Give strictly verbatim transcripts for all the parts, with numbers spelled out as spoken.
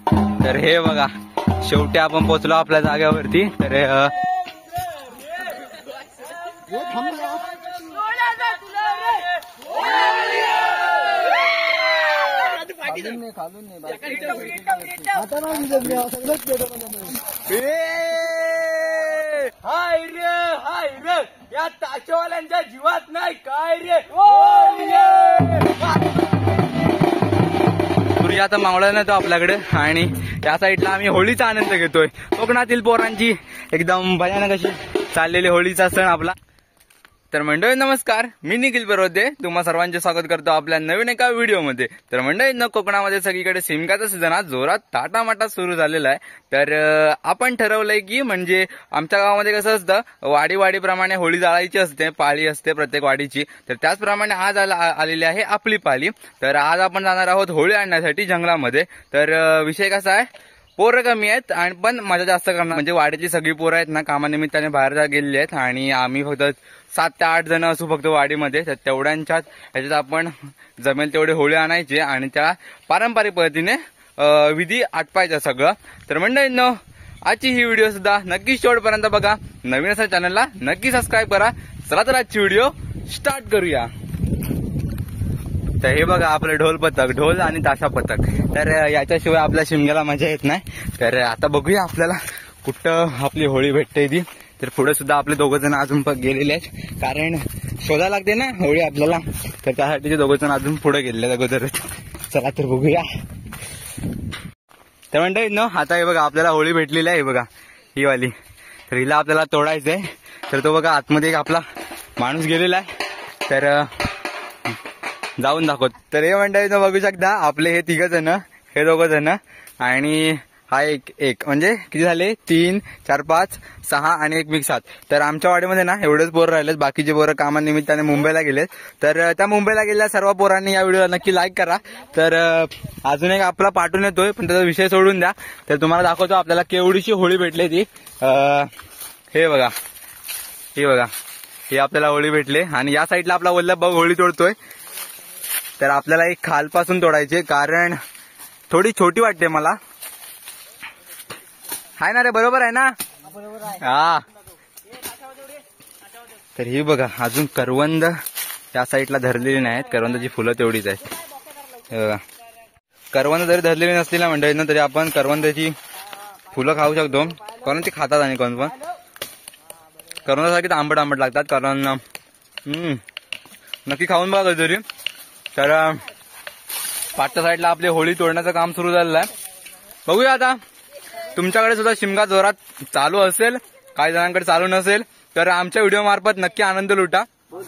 तर हे बघा शेवटी आपण पोहोचलो आपल्या जागेवरती. तर हाय रे हाय रे या ताशेवाल्यांच्या जीवात नाही काय रे. सूर्य आता मावळा ना तो आपल्याकडे आणि या साईडला आम्ही होळीचा आनंद घेतोय. कोकणातील पोरांची एकदम भयानक अशी चाललेली होळीचा सण आपला. तर मंडळी नमस्कार, मी निखिल परवदे तुम्हा सर्वांचे स्वागत करतो आपल्या नवीन एका व्हिडिओमध्ये. तर मंडळी कोकणामध्ये सगळीकडे शिमग्याचा सीझन आज जोरात ताटामाटात सुरू झालेला आहे. तर आपण ठरवलंय की म्हणजे आमच्या गावामध्ये कसं असतं वाडी वाडीप्रमाणे होळी जाळायची असते, पाळी असते प्रत्येक वाडीची. तर त्याचप्रमाणे आज आलेली आहे आपली पाळी. तर आज आपण जाणार आहोत होळी आणण्यासाठी जंगलामध्ये. तर विषय कसा आहे, पोरं कमी आहेत आणि पण मजा जास्त करणार. म्हणजे वाडीची सगळी पोरं आहेत ना कामानिमित्ताने बाहेर जा गेलेली आहेत आणि आम्ही फक्त सात ते आठ जण असू फक्त वाडीमध्ये. तर तेवढ्यांच्याच ह्याच्यात आपण जमेल तेवढे होळी आणायचे आणि त्या पारंपरिक पद्धतीने विधी आटपायचा सगळं. तर मंडळींनो आजची ही व्हिडिओ सुद्धा नक्की शेवटपर्यंत बघा. नवीन असेल चॅनलला नक्की सबस्क्राईब करा. चला तर आजची व्हिडिओ स्टार्ट करूया. तर हे बघा आपलं ढोल पथक, ढोल आणि ताशा पथक. तर याच्याशिवाय आपल्या शिमग्याला मजा येत नाही. तर आता बघूया आपल्याला कुठं आपली होळी भेटते ती. तर पुढे सुद्धा आपले दोघं जण अजून पण गेलेले आहेत, कारण शोधायला लागते ना होळी आपल्याला. तर त्यासाठी ते दोघं जण अजून पुढे गेलेले अगोदरच. चला तर बघूया. तर म्हणताय न आता हे बघा आपल्याला होळी भेटलेली आहे बघा ही वाली. तर हिला आपल्याला तोडायचंय. तर तो बघा आतमध्ये एक आपला माणूस गेलेला आहे. तर जाऊन दाखवत. तर हे म्हणताय न बघू शकता आपले हे तिघ जण, हे दोघं जण आणि हा एक एक म्हणजे किती झाले, तीन चार पाच सहा आणि एक मिक्स सात. तर आमच्या वाडीमध्ये ना एवढेच पोरं राहिलेत, बाकीचे पोरं कामानिमित्ताने मुंबईला गेलेत. तर त्या मुंबईला गेलेल्या सर्व पोरांनी या व्हिडिओला नक्की लाईक करा. तर अजून एक आपला पाठवून येतोय पण त्याचा विषय सोडून द्या. तर तुम्हाला दाखवतो आपल्याला केवढीशी होळी भेटली ती. हे बघा हे बघा हे आपल्याला होळी भेटले आणि या साईडला आपला वल्लभ भाऊ होळी तोडतोय. तर आपल्याला एक खालपासून तोडायचे कारण थोडी छोटी वाटते मला. हाय ना रे, बरोबर आहे ना? हा. तर ही बघा अजून करवंद या साईडला धरलेली नाहीत. करवंदाची फुलं तेवढीच आहेत. करवंद जरी धरलेली नसली ना मंडळींना तरी आपण करवंदाची फुलं खाऊ शकतो, कारण ती खातात आणि कोण पण करवंदासारखीच आंबट आंबट लागतात. कारण हम्म नक्की खाऊन बघा कधीतरी. तर पाठच्या साईडला आपले होळी तोडण्याचं काम सुरू झालेलं आहे. बघूया आता तुमच्याकडे सुद्धा शिमगा जोरात चालू असेल, काही जणांकडे चालू नसेल तर आमच्या व्हिडिओ मार्फत नक्की आनंद लुटा.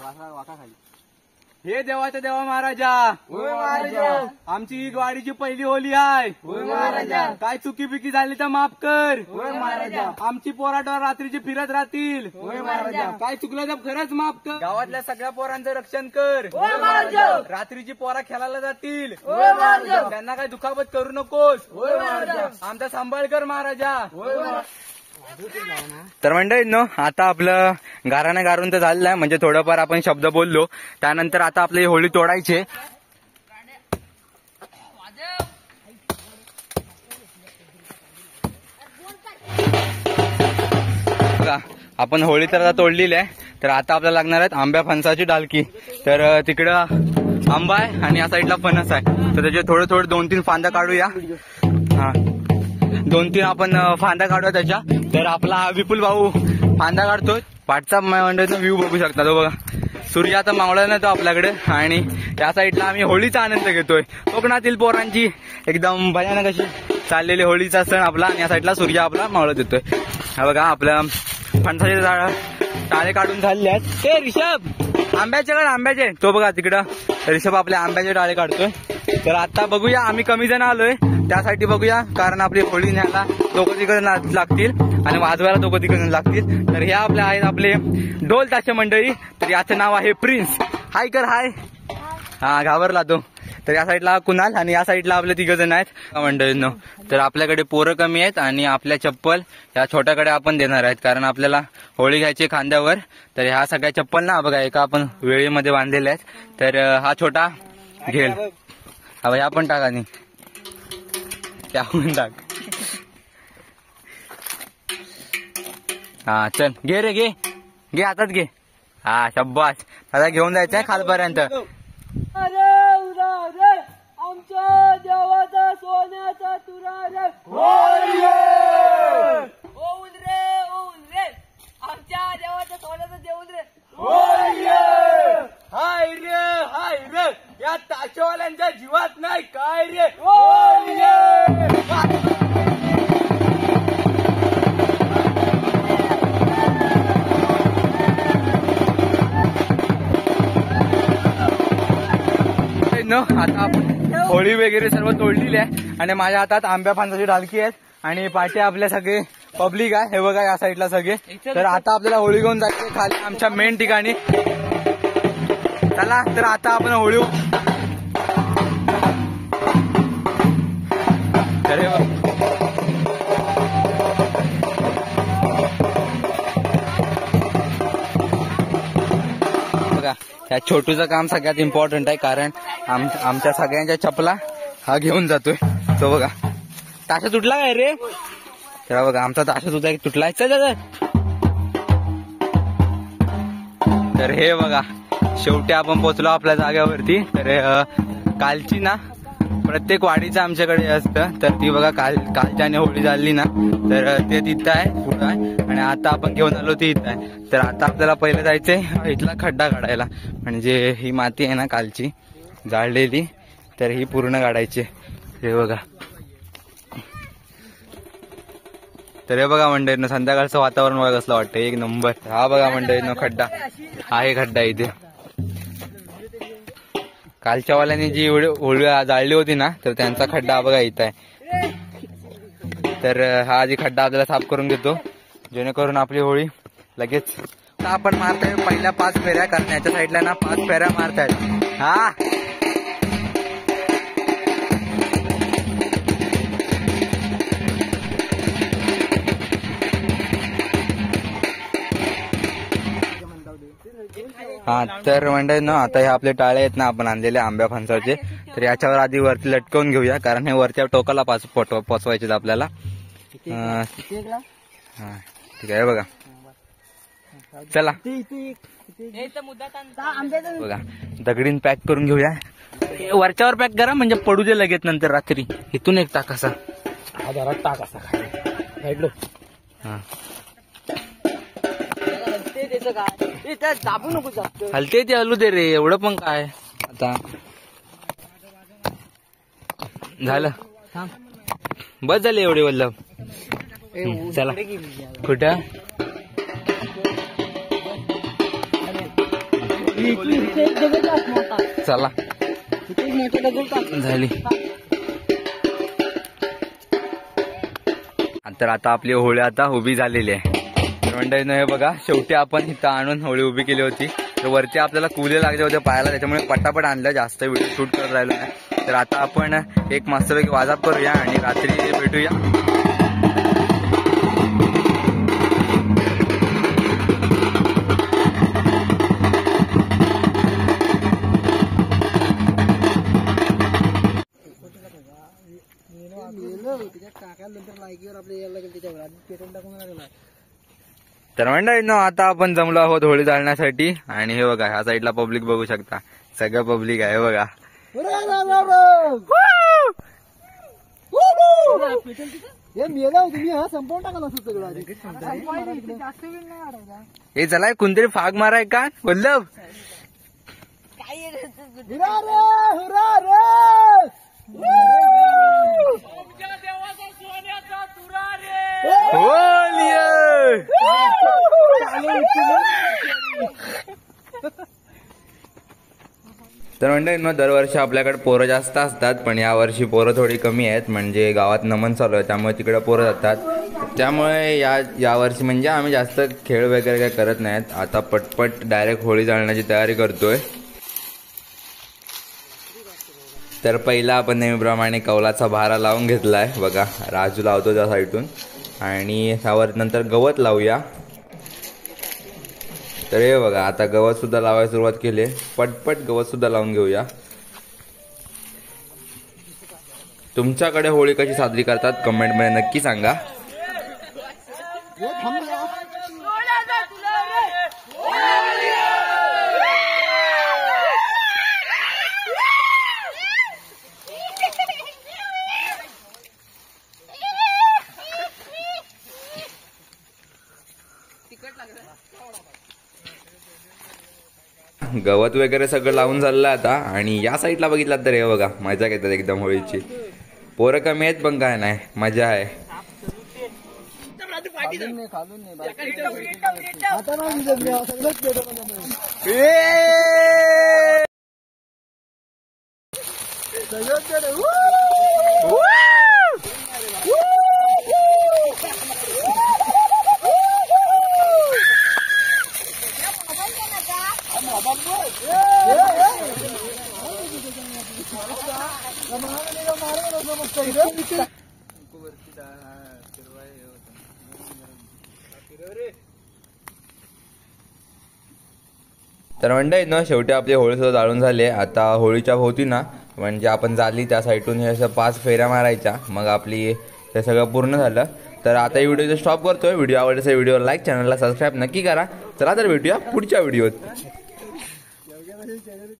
हे देवाच्या देवा महाराजा, आमची ही वाडीची पहिली होळी आहे. काय चुकी बिकी झाली तर माफ कर. आमची पोराटवर रात्रीची फिरत राहतील. काय चुकलं तर खरंच माफ कर. गावातल्या सगळ्या पोरांचं रक्षण कर. रात्रीची पोरा खेळायला जातील, त्यांना काही दुखापत करू नकोस. आमचा सांभाळ कर महाराजा. तर मंडळी नो आता आपलं गाराने गारून तर झालेलं आहे, म्हणजे थोडंफार आपण शब्द बोललो. त्यानंतर आता आपली होळी तोडायचे. आपण होळी तर आता तोडलेली आहे. तर आता आपल्याला लागणार आहेत आंब्या फणसाची डालकी. तर तिकडं आंबा आहे आणि या साईडला फणस आहे. तर त्याचे थोडे थोडे दोन तीन फांद्या काढूया. हा दोन तीन आपण फांद्या काढूया त्याच्या. तर आपला विपुल भाऊ फांदा काढतोय. पाठचा मंडळीचा व्ह्यू बघू शकता तो बघा. सूर्य आता मावळा ना तो आपल्याकडे आणि या साईडला आम्ही होळीचा आनंद घेतोय. कोकणातील पोरांची एकदम भयानक अशी चाललेली होळीचा सण आपला. आणि या साईडला सूर्य आपला मावळत येतोय. हा बघा आपल्या फणसाचे झाड टाळे काढून झालेले आहेत. ते रिषभ आंब्याचे काढ, आंब्याचे तो बघा तिकडं रिषभ आपल्या आंब्याचे टाळे काढतोय. तर आता बघूया आम्ही कमी जण आलोय त्यासाठी बघूया, कारण आपली होळी न्यायला दोघं तिकडे लागतील आणि वाजवायला दोघं तिकडे लागतील. तर ह्या आपल्या आहेत आपले ढोल ताशे मंडळी. तर याचं नाव आहे प्रिन्स. हाय कर हाय. हा घाबरला तो. तर या साईडला कुणाल आणि या साईडला आपले तिघ जण आहेत मंडळींनो. तर आपल्याकडे पोरं कमी आहेत आणि आपल्या चप्पल या छोट्याकडे आपण देणार आहेत, कारण आपल्याला होळी घ्यायची खांद्यावर. तर ह्या सगळ्या चप्पल ना बघा एका आपण वेळीमध्ये बांधलेल्या आहेत. तर हा छोटा घेल, हा भाई आपण टाका नाही. त्याहून टाक. हा चल घे रे घे घे हातात घे. हा शब्बास. आता घेऊन जायचंय खालपर्यंत. अरे उरा रे आमच्या देवाचा सोन्याचा तुरा रे. ओऊन रे ओऊन रे आमच्या देवाचा सोन्याचा देऊन रे. हाय रे हाय रे या ताशेवाल्यांच्या जीवात नाही काय रे. आता आपण होळी वगैरे सर्व तोडलेली आहे आणि माझ्या हातात आंब्या फांसाची ढालकी आहेत आणि पाठी आपल्या सगळे पब्लिक आहे. हे बघा या साईडला सगळे. तर आता आपल्याला होळी घेऊन जायचे खाली आमच्या मेन ठिकाणी. चला तर आता आपण होळी अरे बघा त्या छोटूचं काम सगळ्यात इम्पॉर्टंट आहे कारण आम, आमच्या सगळ्यांच्या चपला हा घेऊन जातोय. तो बघा ताशा तुटला काय रे. तेव्हा बघा आमचा ताशा तुटला तुटलाय. चल तर हे बघा शेवटी आपण पोहोचलो आपल्या जागेवरती. तर कालची ना प्रत्येक वाडीचं आमच्याकडे असतं. तर ती बघा काल कालच्याने होळी झाली ना तर ते तिथं आहे पुढं आहे आणि आता आपण घेऊन आलो ती इथं आहे. तर आता आपल्याला पहिलं जायचंय इथला खड्डा काढायला म्हणजे ही माती आहे ना कालची जाळलेली तर ही पूर्ण काढायची. हे बघा. तर हे बघा मंडळीनं संध्याकाळचं वातावरण बघा कसलं वाटतं एक नंबर. हा बघा मंडळीनं खड्डा आहे खड्डा इथे. कालच्या वाल्याने जी होळी जाळली होती ना तर त्यांचा खड्डा बघा इथं आहे. तर हा आधी खड्डा आपल्याला साफ करून घेतो जेणेकरून आपली होळी लगेच. आपण मारतोय पहिल्या पाच फेऱ्या कारण याच्या साईडला ना पाच फेऱ्या मारतायत. हा हा तर मंडळी ना आता हे आपले टाळे आहेत ना आपण आणलेले आंब्या फणसाचे. तर याच्यावर आधी वरती लटकवून घेऊया कारण हे वरच्या टोकाला पाच पोचवायचे आपल्याला. हा ठीक आहे बघा. चला बघा दगडीन पॅक करून घेऊया. वरच्यावर पॅक करा म्हणजे पडू दे लगेच नंतर रात्री. इथून एक टाक असा टाक असा हा दाबू नको जास्त हलते ते हलू दे रे एवढं पण काय. आता झालं बस झाले एवढे वल्लभ. चला कुठं चला झाली. तर आता आपली होळी आता उभी झालेली आहे. मंडळीनं हे बघा शेवटी आपण इथं आणून होळी उभी केली होती. तर वरती आपल्याला कुले लागले होते पायाला त्याच्यामुळे पटापट आणलं जास्त व्हिडिओ शूट करत राहिलो नाही. तर आता आपण एक मस्तपैकी वाजाप करूया आणि रात्री भेटूया. तर मंडळींनो आता आपण जमलो आहोत होळी जाळण्यासाठी आणि हे बघा ह्या साईडला पब्लिक बघू शकता सगळं पब्लिक आहे बघा. हे चला कोणतरी फाग माराय का वल्लभ. तर मंडळी दरवर्षी आपल्याकडे पोरं जास्त असतात पण यावर्षी पोरं थोडी कमी आहेत म्हणजे गावात नमन चालू आहे त्यामुळे तिकडे पोरं जातात. त्यामुळे या यावर्षी म्हणजे आम्ही जास्त खेळ वगैरे काही करत नाहीत. आता पटपट डायरेक्ट होळी जाळण्याची तयारी करतोय. तर पहिला आपण नेहमीप्रमाणे कौलाचा भारा लावून घेतलाय बघा. राजू लावतो त्या साईडून आणि त्यावर नंतर गवत लावूया. तर हे बघा आता गवत सुद्धा लावायला सुरुवात केली. पटपट गवत सुद्धा लावून घेऊया. तुमच्याकडे होळी कशी साजरी करतात कमेंटमध्ये नक्की सांगा. गवत वगैरे सगळं लावून झालं आता. आणि या साईडला बघितलं तर हे बघा मजा घेतात एकदम होळीची. पोरं कमी आहेत पण काय नाही मजा आहे. तर मंडळी ना शेवटी आपली होळी सुद्धा जाळून झाली. आता होळीच्या भोवती ना म्हणजे आपण जाली त्या साईडून हे असं पाच फेऱ्या मारायच्या मग आपली हे सगळं पूर्ण झालं. तर आता ही व्हिडिओ स्टॉप करतोय. व्हिडिओ आवडल्यास व्हिडिओ लाईक चॅनलला सबस्क्राईब नक्की करा. चला तर भेटूया पुढच्या व्हिडिओत.